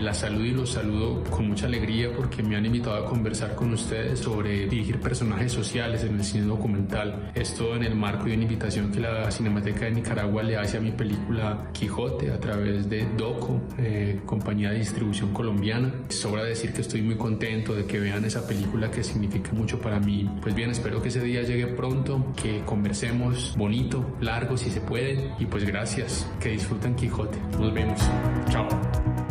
la saludo y los saludo con mucha alegría porque me han invitado a conversar con ustedes sobre dirigir personajes sociales en el cine documental. Esto en el marco de una invitación que la Cinemateca de Nicaragua le hace a mi película Quijote a través de Doco, compañía de distribución colombiana. Sobra decir que estoy muy contento de que vean esa película que significa mucho para mí. Pues bien, espero que ese día llegue pronto, que conversemos bonito, largo si se puede, y pues gracias, que disfruten Quijote. Nos vemos. Chao.